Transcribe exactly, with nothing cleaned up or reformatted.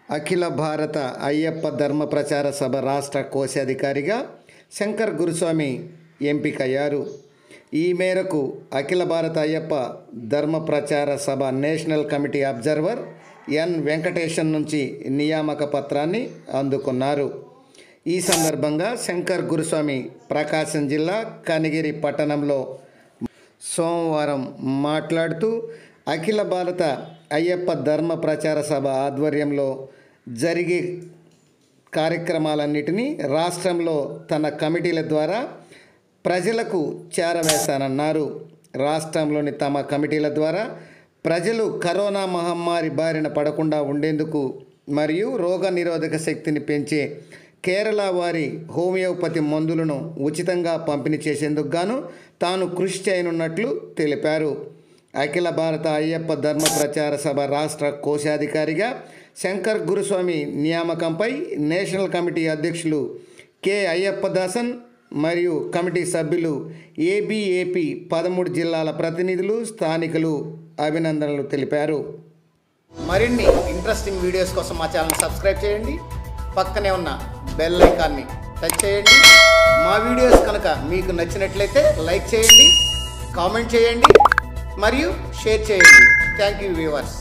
అఖిల భారత అయ్యప్ప ధర్మ ప్రచార సభ రాష్ట్ర కోశాధికారిగా శంకర్ గురుస్వామి ఎంపికయ్యారు. ఈ మేరకు అఖిల భారత Ayyappa Dharma Prachara Sabha national committee observer N Venkatesan నుంచి నియామక పత్రాన్ని అందుకున్నారు. ఈ సందర్భంగా శంకర్ గురుస్వామి ప్రకాశం జిల్లా కనిగిరి పట్టణంలో సోమవారం మాట్లాడుతూ అఖిల భారత అయ్యప్ప ధర్మ ప్రచార సభ ఆధ్వర్యంలో జరిగే కార్యక్రమాలన్నిటినీ రాష్ట్రంలో తన కమిటీల ద్వారా ప్రజలకు చేరవేశానన్నారు. రాష్ట్రంలోని తమ కమిటీల ద్వారా ప్రజలు కరోనా మహమ్మారి బారిన పడకుండా ఉండేందుకు మరియు రోగ నిరోధక శక్తిని పెంచే కేరళ వారి హోమియోపతి మందులను ఉచితంగా పంపిణీ చేసేందుకు గాను తాను కృషి చేయనున్నట్లు తెలిపారు. అఖిల భారత అయ్యప్ప ధర్మ ప్రచార సభ రాష్ట్ర కోశాధికారిగా శంకర్ గురుస్వామి నియామకంపై నేషనల్ కమిటీ అధ్యక్షులు కె అయ్యప్పదాసన్ మరియు కమిటీ సభ్యులు ఏబీఏపీ పదమూడు జిల్లాల ప్రతినిధులు స్థానికులు అభినందనలు తెలిపారు. మరిన్ని ఇంట్రెస్టింగ్ వీడియోస్ కోసం మా ఛానల్ సబ్స్క్రైబ్ చేయండి. పక్కనే ఉన్న బెల్ ఐకాన్ని టచ్ చేయండి. మా వీడియోస్ కనుక మీకు నచ్చినట్లయితే లైక్ చేయండి, కామెంట్ చేయండి మరియు షేర్ చేయండి. Thank you viewers.